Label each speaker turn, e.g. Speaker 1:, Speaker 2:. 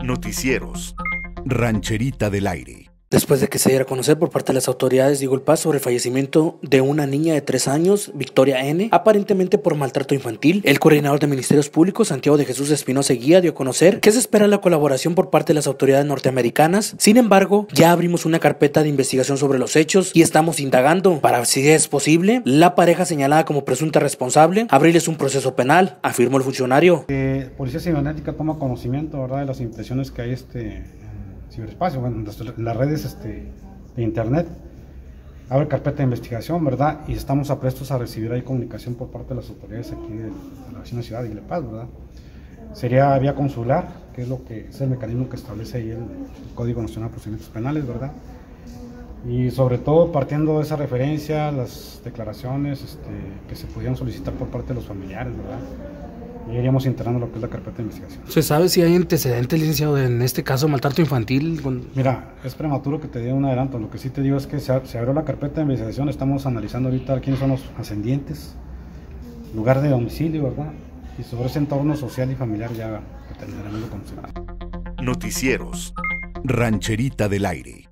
Speaker 1: Noticieros. Rancherita del Aire.
Speaker 2: Después de que se diera a conocer por parte de las autoridades de Igulpaz sobre el fallecimiento de una niña de 3 años, Victoria N., aparentemente por maltrato infantil, el coordinador de Ministerios Públicos, Santiago de Jesús Espinosa Guía, dio a conocer que se espera la colaboración por parte de las autoridades norteamericanas. Sin embargo, ya abrimos una carpeta de investigación sobre los hechos y estamos indagando para, si es posible, la pareja señalada como presunta responsable, abrirles un proceso penal, afirmó el funcionario.
Speaker 3: Policía Cibernética toma conocimiento, ¿verdad?, de las impresiones que hay ciberespacio, bueno, en las redes de internet. Abre carpeta de investigación, ¿verdad? Y estamos aprestos a recibir ahí comunicación por parte de las autoridades aquí de la vecina ciudad de Igulpaz, ¿verdad? Sería vía consular, que es el mecanismo que establece ahí el Código Nacional de Procedimientos Penales, ¿verdad? Y sobre todo partiendo de esa referencia, las declaraciones que se pudieran solicitar por parte de los familiares, ¿verdad? Y iríamos integrando lo que es la carpeta de investigación.
Speaker 2: ¿Se sabe si hay antecedentes, licenciado, en este caso maltrato infantil?
Speaker 3: Mira, es prematuro que te dé un adelanto. Lo que sí te digo es que se abrió la carpeta de investigación. Estamos analizando ahorita quiénes son los ascendientes, lugar de domicilio, ¿verdad? Y sobre ese entorno social y familiar ya tendremos lo conocido.
Speaker 1: Noticieros. Rancherita del Aire.